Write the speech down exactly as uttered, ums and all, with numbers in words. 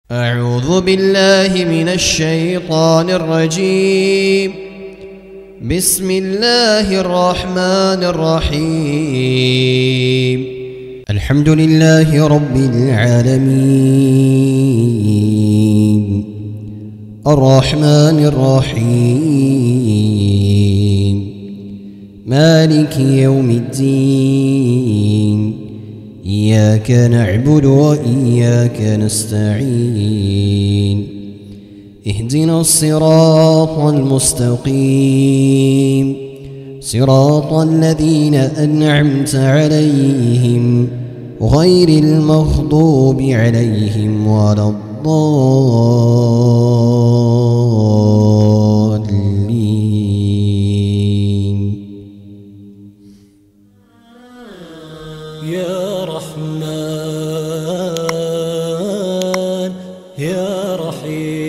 أعوذ بالله من الشيطان الرجيم. بسم الله الرحمن الرحيم. الحمد لله رب العالمين الرحمن الرحيم مالك يوم الدين. إياك نعبد وإياك نستعين. اهدنا الصراط المستقيم صراط الذين أنعمت عليهم غير المغضوب عليهم ولا الضالين. يا رحمن يا رحيم